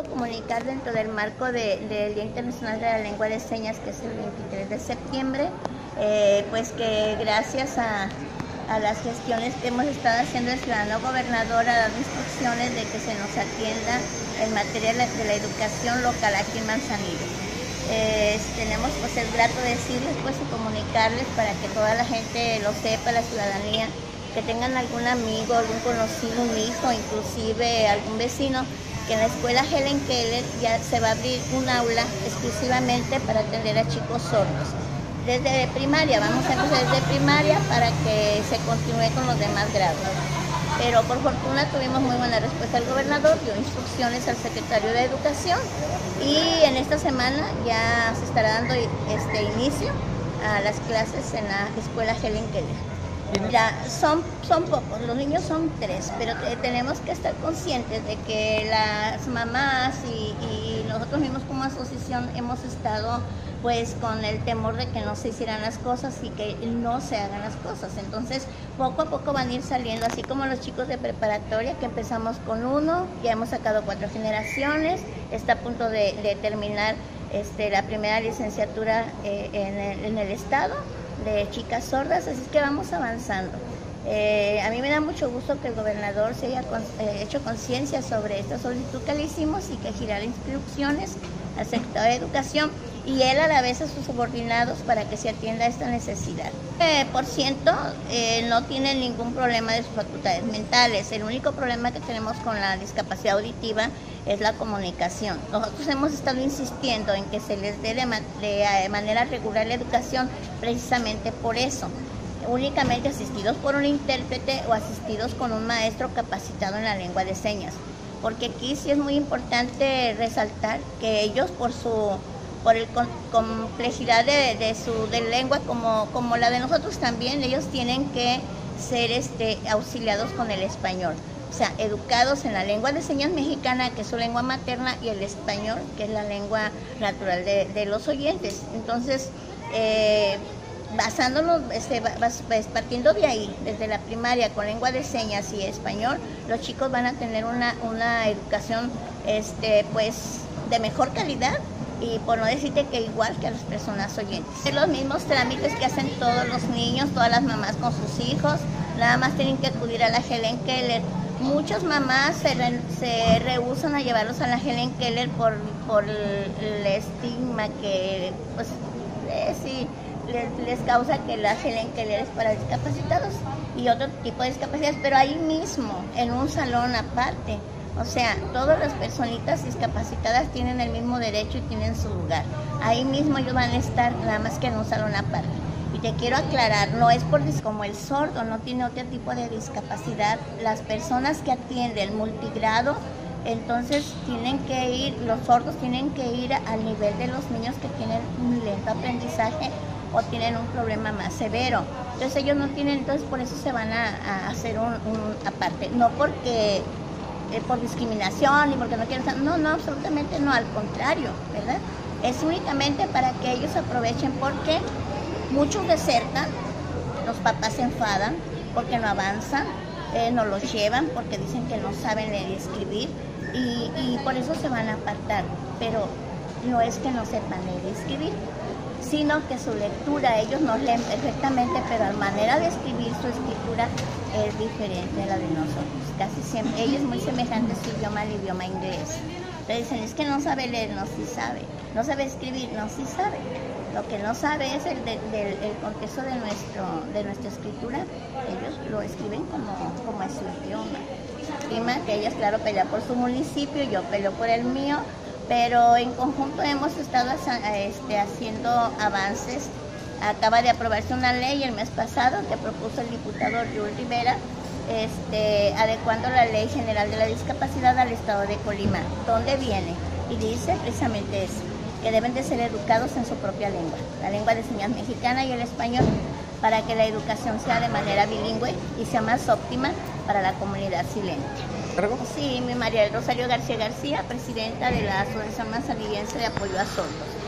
gusto comunicar dentro del marco del Día Internacional de la Lengua de Señas, que es el 23 de septiembre, pues que gracias a las gestiones que hemos estado haciendo el ciudadano gobernador, a dar instrucciones de que se nos atienda en materia de la educación local aquí en Manzanillo. Tenemos pues el grato de decirles pues y comunicarles para que toda la gente lo sepa, la ciudadanía, que tengan algún amigo, algún conocido, un hijo, inclusive algún vecino, que en la escuela Helen Keller ya se va a abrir un aula exclusivamente para atender a chicos sordos. Desde primaria, vamos a empezar desde primaria para que se continúe con los demás grados. Pero por fortuna tuvimos muy buena respuesta del gobernador, dio instrucciones al secretario de Educación y en esta semana ya se estará dando inicio a las clases en la escuela Helen Keller. Ya, son pocos, los niños son 3, pero tenemos que estar conscientes de que las mamás y nosotros mismos como asociación hemos estado pues con el temor de que no se hicieran las cosas y que no se hagan las cosas. Entonces poco a poco van a ir saliendo, así como los chicos de preparatoria, que empezamos con 1, ya hemos sacado 4 generaciones, está a punto de terminar la primera licenciatura en el estado de chicas sordas, así que vamos avanzando. A mí me da mucho gusto que el gobernador se haya hecho conciencia sobre esta solicitud que le hicimos y que girara instrucciones al sector de Educación y él a la vez a sus subordinados para que se atienda esta necesidad. Por ciento no tienen ningún problema de sus facultades mentales. El único problema que tenemos con la discapacidad auditiva es la comunicación. Nosotros hemos estado insistiendo en que se les dé de manera regular la educación precisamente por eso. Únicamente asistidos por un intérprete o asistidos con un maestro capacitado en la lengua de señas. Porque aquí sí es muy importante resaltar que ellos por el complejidad de lengua como la de nosotros también, ellos tienen que ser auxiliados con el español. O sea, educados en la lengua de señas mexicana, que es su lengua materna, y el español, que es la lengua natural de los oyentes. Entonces, basándonos, partiendo de ahí, desde la primaria con lengua de señas y español, los chicos van a tener una educación pues de mejor calidad y por no decirte que igual que a las personas oyentes. Los mismos trámites que hacen todos los niños, todas las mamás con sus hijos, nada más tienen que acudir a la Helen Keller. Muchas mamás se rehúsan a llevarlos a la Helen Keller por el estigma que pues sí les causa que la Helen Keller es para discapacitados y otro tipo de discapacidades, pero ahí mismo, en un salón aparte. O sea, todas las personitas discapacitadas tienen el mismo derecho y tienen su lugar. Ahí mismo ellos van a estar, nada más que en un salón aparte. Y te quiero aclarar, no es como el sordo no tiene otro tipo de discapacidad, las personas que atienden multigrado, entonces los sordos tienen que ir al nivel de los niños que tienen un lento aprendizaje o tienen un problema más severo. Entonces ellos no tienen, entonces por eso se van a hacer un aparte, no porque por discriminación y porque no quieren, no, absolutamente no, al contrario, ¿verdad? Es únicamente para que ellos aprovechen porque muchos desertan, los papás se enfadan porque no avanzan, no los llevan porque dicen que no saben leer y escribir y por eso se van a apartar, pero no es que no sepan leer y escribir, sino que su lectura, ellos nos leen perfectamente, pero la manera de escribir su escritura es diferente a la de nosotros. Casi siempre, ella es muy semejante su idioma al idioma inglés. Entonces dicen, es que no sabe leer, no, sí sabe. No sabe escribir, no, sí sabe. Lo que no sabe es el contexto de nuestra escritura. Ellos lo escriben como es su idioma. Que ellas, claro, pelean por su municipio, yo peleo por el mío, pero en conjunto hemos estado haciendo avances. Acaba de aprobarse una ley el mes pasado que propuso el diputado Raúl Rivera, adecuando la Ley General de la Discapacidad al Estado de Colima. ¿Dónde viene? Y dice precisamente eso, que deben de ser educados en su propia lengua, la lengua de señas mexicana y el español, para que la educación sea de manera bilingüe y sea más óptima para la comunidad silente. Sí, mi María del Rosario García, presidenta de la Asociación Manzanillense de Apoyo a Sordos.